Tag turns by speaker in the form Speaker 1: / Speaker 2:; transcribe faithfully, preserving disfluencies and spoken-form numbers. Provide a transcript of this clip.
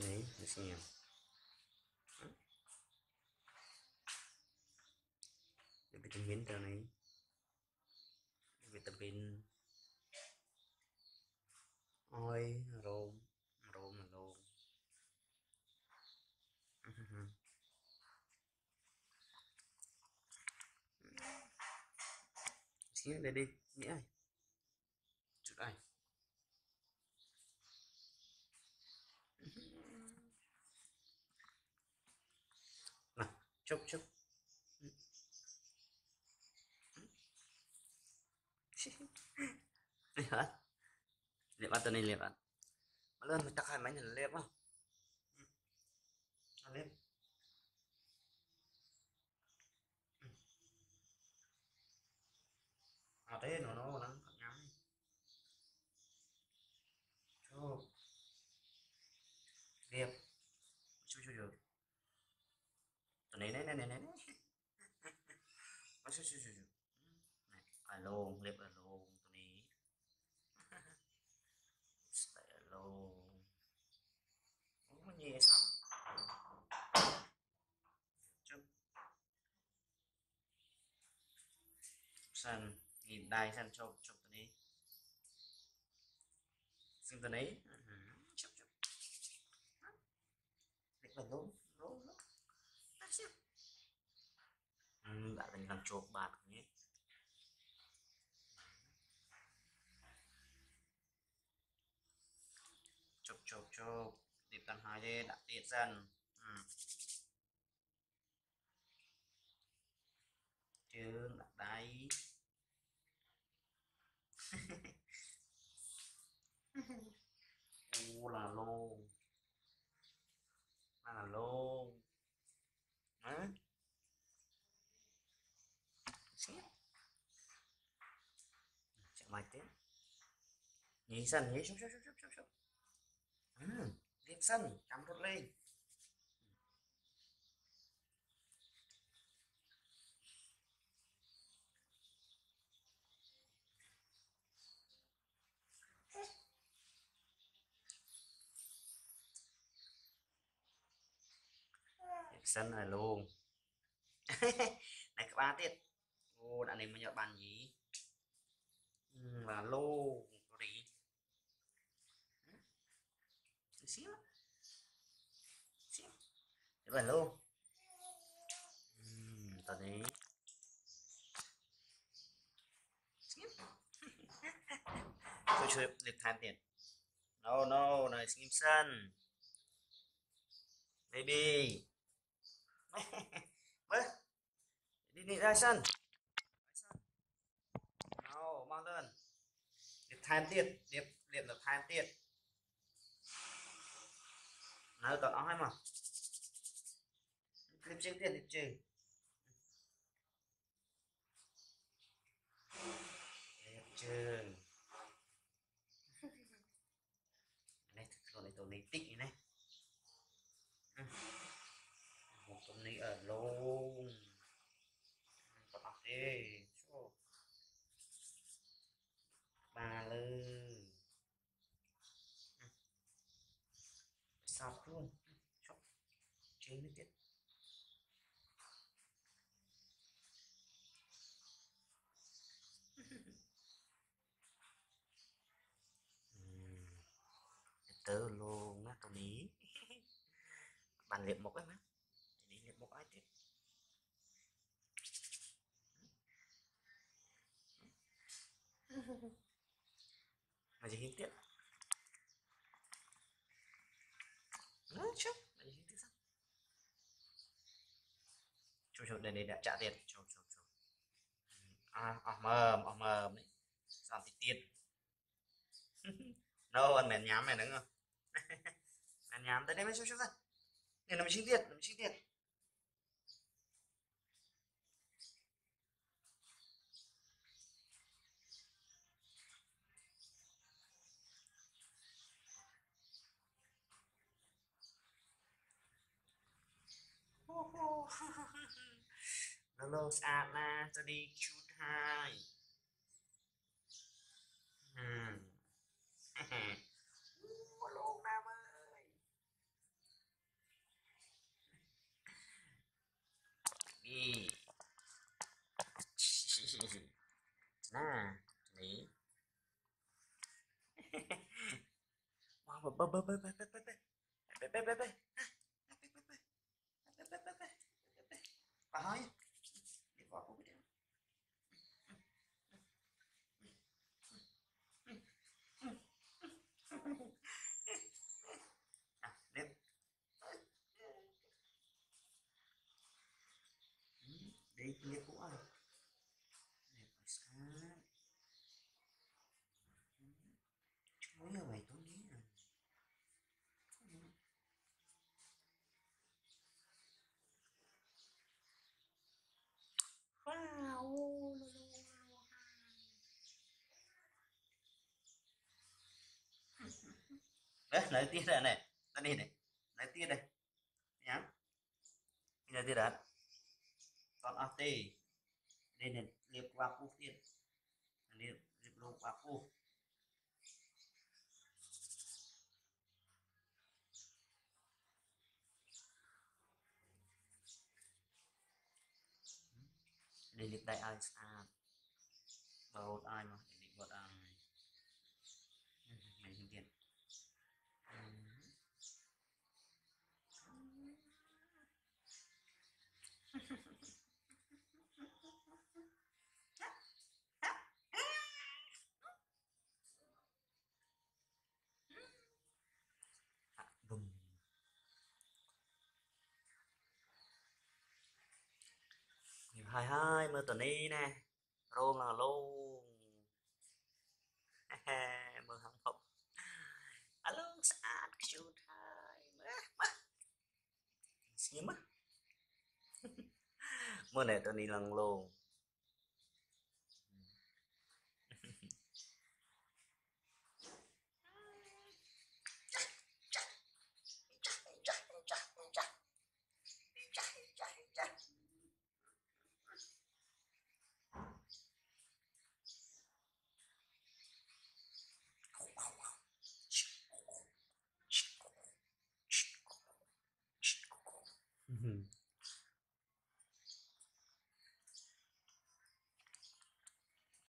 Speaker 1: Đấy để xem vitamin cho này vitamin oi rôm rôm là rôm xíu đây đi nghĩa này chút này nào chốc chốc lihat lihat atau nih lihat malah minta kayak main lihat mah lihat à thế nó nó nắng ngắm chốc lihat chốc chốc chốc tụi này này này này này chốc chốc chốc chốc này ở luôn lihat ở luôn tụi này tại ở luôn không có gì sao chốc sân nhìn đai sân chốc chốc tụi này xin tụi này chốc chốc lihat ở luôn luôn luôn đã thành làm chộp bạc nhé chụp chụp chụp điệp tầng hai đi đặt tiết dần ừ. Chương đặt đáy u là lô là lô đó xếp chạy mày tiếp nhí sân nhí chụp chụp chụp chụp chụp ừ. Điệp sân cắm rút lên điệp sân là luôn này các ba tiết ô đã này mới nhớ bàn nhí ừ, là lô có đi xíu xíu để bàn luôn ừ, tao đấy tôi chơi liệt than tiền no no này Simpson baby mới đi đi ra sân no mang lên liệt than tiền liệt liệt là than tiền nào tao nói mà liệt chơi tiền liệt chơi liệt chơi này thực này tôi lấy tích này một tuần này ở luôn có học đi ba lư sọc luôn chơi nữa tiếp tớ luôn á tao ní bàn liệt một cái má đi liệt một ai tiếp mà gì hiến tiếp nó chứ mà gì hiến tiếp sao chụp chụp đây đây đã trả tiền chụp chụp chụp à ở mờ ở mờ đấy sao thì tiền đâu anh mèn nhám mày đúng không mèn nhám tới đây mới chụp chụp ra này là mình xin tiền mình xin tiền Hello Anna tôi đi chút hai ừ. Hello Nam ơi bơi bơi bơi bơi bơi bơi bơi bơi bơi bà hỏi đi qua cô biết à đẹp đi kia cũng ơi đẹp sao chúa ơi vậy tôi nghĩ là wow đấy lấy tiền ra này ta đi này lấy tiền đây nhá bây giờ tiền đã còn ở tê đây này liệp qua phút tiền liệp liệp lô qua phút đây liệp đại ai à bầu ai mà liệp bầu ai mình hình tiền vùng hai hai mưa tuần đi nè luôn là luôn mưa không phục alo saat kecil senyum ah mưa này tuần đi lần luôn